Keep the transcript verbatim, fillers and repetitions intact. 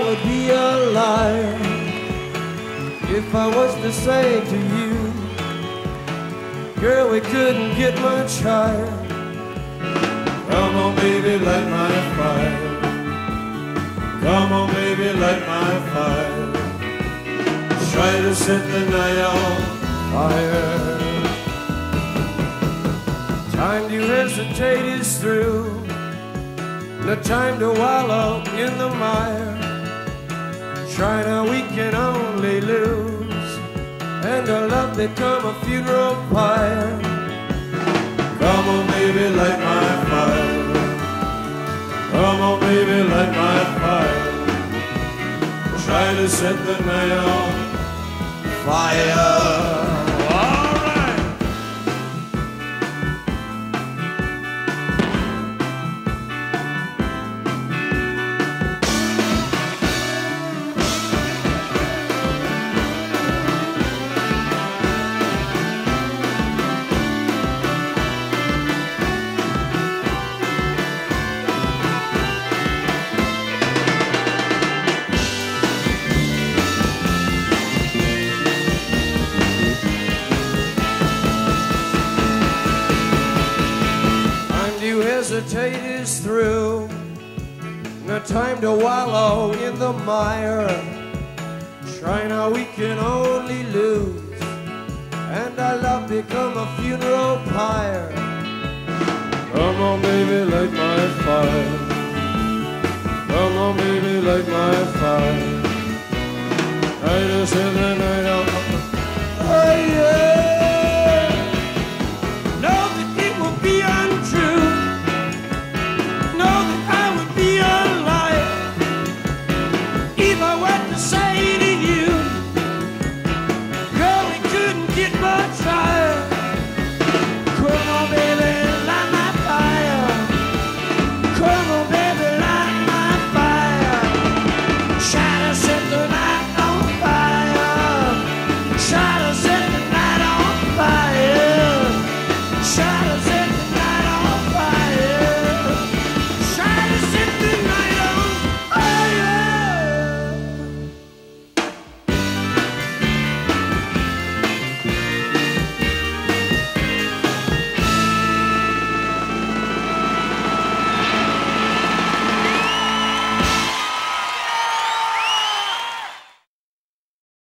would be a liar if I was to say to you, girl, we couldn't get much higher. Come on, baby, light my fire. Come on, baby, light my fire. Try to set the night on fire. Time to hesitate is through. No time to wallow in the mire. Try now, we can only lose, and our love become a funeral pyre. Come on, baby, light my fire. Come on, baby, light my fire. Try to set the night on fire. Hesitate is through. No time to wallow in the mire. Try now, we can only lose, and our love become a funeral pyre. Come on, baby, light my fire. Come on, baby, light my fire. Try to set the night on fire. Oh, yeah. Say